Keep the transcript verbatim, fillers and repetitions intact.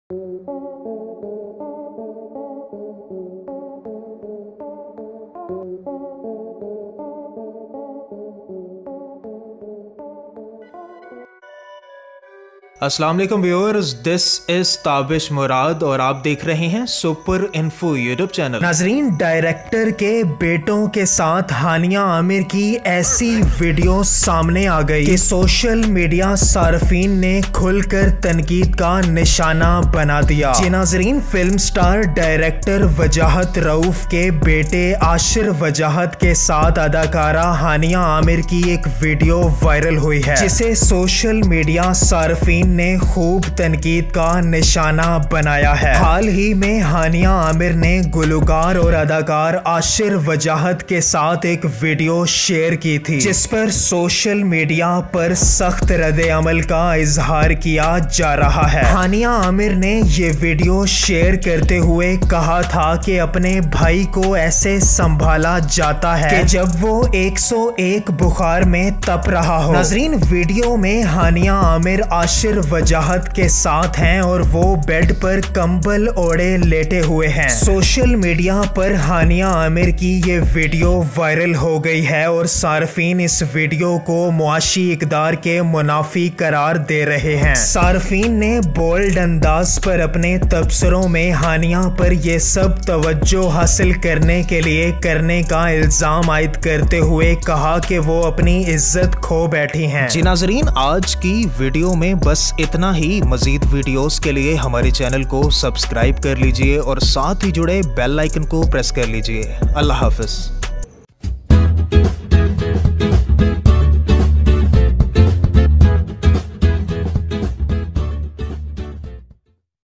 अस्सलाम वालेकुम viewers, this is Tabish Murad और आप देख रहे हैं सुपर इन्फो यूट्यूब चैनल। नाजरीन, डायरेक्टर के बेटों के साथ हानिया आमिर की ऐसी वीडियो सामने आ गई कि सोशल मीडिया सार्फिन ने खुलकर तनकीद का निशाना बना दिया। जी नाजरीन, फिल्म स्टार डायरेक्टर वजाहत रऊफ के बेटे आशिर वजाहत के साथ अदाकारा हानिया आमिर की एक वीडियो वायरल हुई है, जिसे सोशल मीडिया सार्फिन ने खूब तनकीद का निशाना बनाया है। हाल ही में हानिया आमिर ने गुलकार और अदाकार आशिर वजाहत के साथ एक वीडियो शेयर की थी, जिस पर सोशल मीडिया पर सख्त रद्द अमल का इजहार किया जा रहा है। हानिया आमिर ने ये वीडियो शेयर करते हुए कहा था कि अपने भाई को ऐसे संभाला जाता है कि जब वो एक सौ एक बुखार में तप रहा हो। नाजरीन, वीडियो में हानिया आमिर आशिर वजाहत के साथ हैं और वो बेड पर कंबल ओढ़े लेटे हुए हैं। सोशल मीडिया पर हानिया आमिर की ये वीडियो वायरल हो गई है और सार्फिन इस वीडियो को मुआशी इकदार के मुनाफी करार दे रहे हैं। सार्फिन ने बोल्ड अंदाज पर अपने तबसरों में हानिया पर ये सब तवज्जो हासिल करने के लिए करने का इल्जाम आयद करते हुए कहा कि वो अपनी इज्जत खो बैठी हैं। जी नाजरीन, आज की वीडियो में बस इतना ही। मजीद वीडियोस के लिए हमारे चैनल को सब्सक्राइब कर लीजिए और साथ ही जुड़े बेल आइकन को प्रेस कर लीजिए। अल्लाह हाफिज।